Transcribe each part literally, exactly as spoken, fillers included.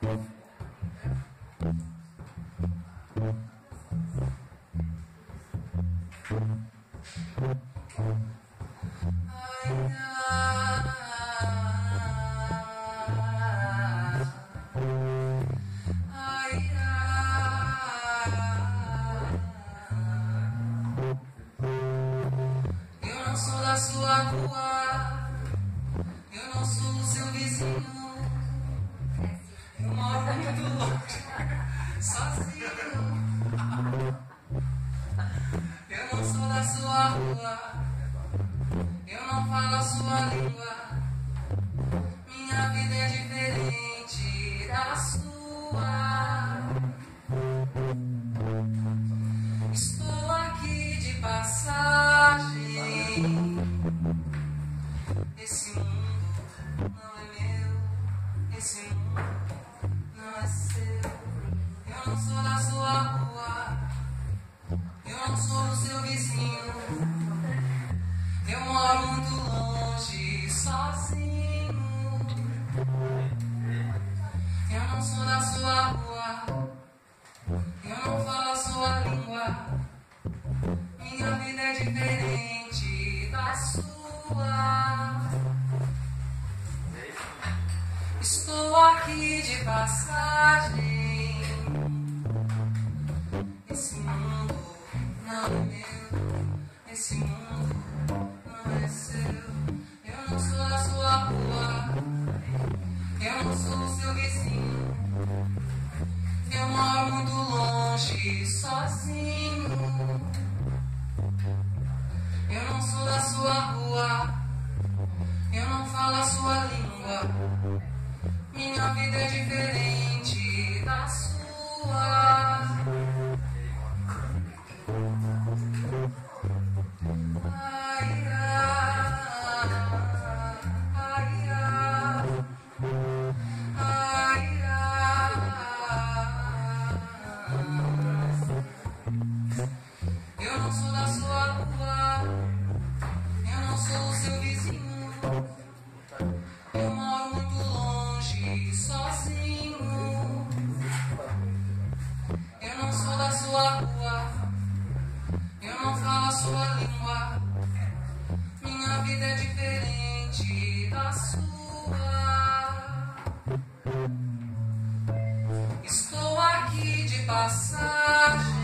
Eu não sou da sua rua, eu não sou o seu vizinho, eu moro muito longe, sozinho. Eu não sou da sua rua, eu não falo a sua língua, minha vida é diferente da sua. Estou aqui de passagem. Esse mundo não é meu, esse mundo não é seu. Eu não sou da sua rua, eu não sou o seu vizinho, eu moro muito longe, sozinho. Eu não sou da sua rua, eu não falo a sua língua, minha vida é diferente da sua. Estou aqui de passagem. Esse mundo não é meu, esse mundo não é seu. Eu não sou da sua rua, eu não sou o seu vizinho, eu moro muito longe, sozinho. Eu não sou da sua rua, eu não falo a sua língua, minha vida é diferente da sua. Ai, ai, ai, ai, ai. Eu não sou da sua rua, eu não sou o seu vizinho, eu moro muito longe, sozinho. Eu não sou da sua rua, eu não falo a sua língua, minha vida é diferente da sua. Estou aqui de passagem.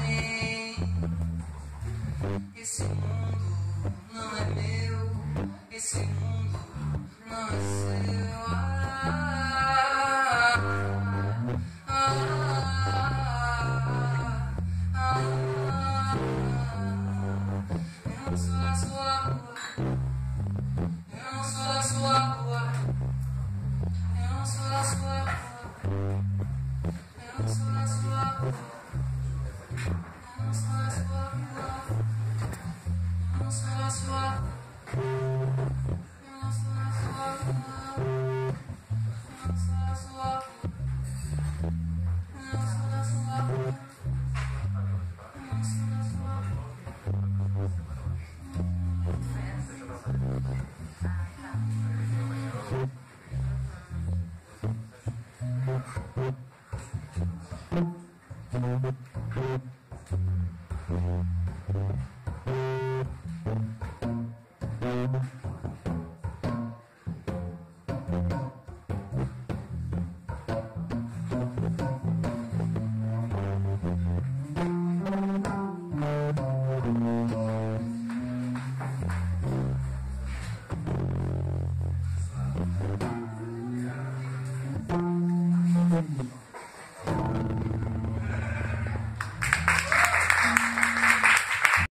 Esse mundo não é meu, esse mundo não é seu. Ah, ah, ah, ah. Eu não sou da sua rua, eu não sou da sua rua, eu não sou da sua rua, eu não sou da sua rua, eu não sou da sua rua. Eu não sou da sua rua, eu não sou da sua rua, eu não sou da sua rua, eu não sou da sua rua, eu não sou da sua rua. Thank you.